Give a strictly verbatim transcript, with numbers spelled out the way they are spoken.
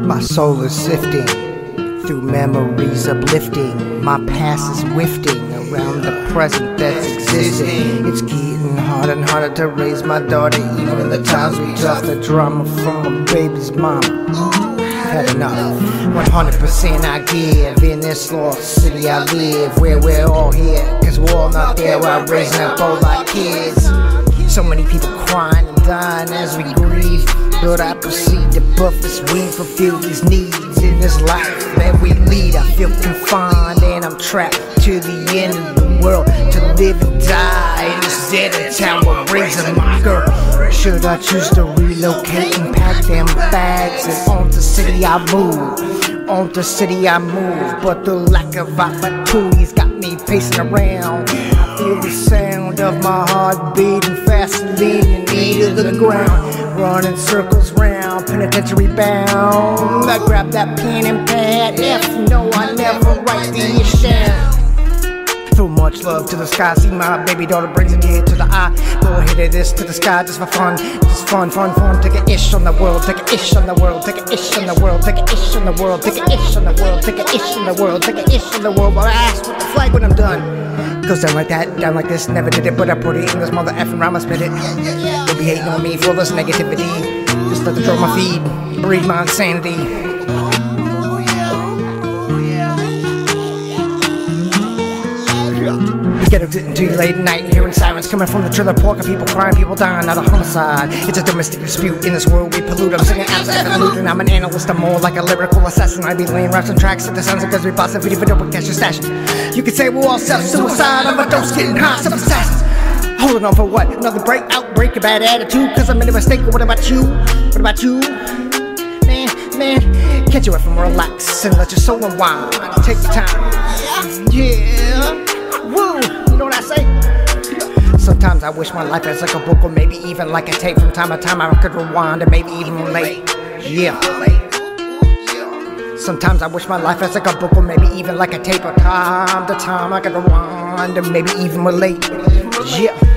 My soul is sifting through memories uplifting. My past is wifting around the present that's existing. It's getting harder and harder to raise my daughter, even in the times we tough. The drama from a baby's mom, had enough. one hundred percent I give in this lost city I live, where we're all here, cause we're all not there while raising up all our kids. So many people crying and dying as we grieve, but I proceed to buff this weed, fulfill these needs in this life that we lead. I feel confined and I'm trapped to the end of the world, to live and die in this dead town where raising my girl. Should I choose to relocate and pack them bags and on the city I move, on the city I move, but the lack of opportunities got me pacing around. I feel the sound of my heart beating fast and leading me to the ground, running circles round, penitentiary bound. I grab that pen and pad, F no, I never write the issue down. So much love to the sky, see my baby daughter brings a tear to the eye. Go ahead of this to the sky just for fun, just fun, fun, fun. Take a ish on the world, take a ish on the world, take a ish on the world, take a ish on the world, take a ish on the world, take a ish on the world, take a ish on the world. But I ask with the flag when I'm done. Goes down like that, down like this, never did it, but I put it in this mother effing rhyme, I spit it. Don't be hating on me for this negativity, just let the draw my feed, breathe my insanity. Get up too late at night, hearing sirens coming from the trailer park, and people crying, people dying, not a homicide. It's a domestic dispute in this world we pollute. I'm singing absolute, and I'm an analyst. I'm more like a lyrical assassin. I be laying raps and tracks at the sounds of cause we boss and video for dope and cash your stash. You could say we're all self-suicide, I'm a dose getting high, some assassins. Holding on for what? Another break, outbreak, a bad attitude, cause I made a mistake. What about you? What about you? Man, man, can't you ever relax and let your soul unwind? Take your time. Yeah. Woo! You know what I say? Sometimes I wish my life was like a book, or maybe even like a tape. From time to time I could rewind and maybe even relate. Yeah. Sometimes I wish my life was like a book, or maybe even like a tape. From time to time I could rewind and maybe even relate. Yeah.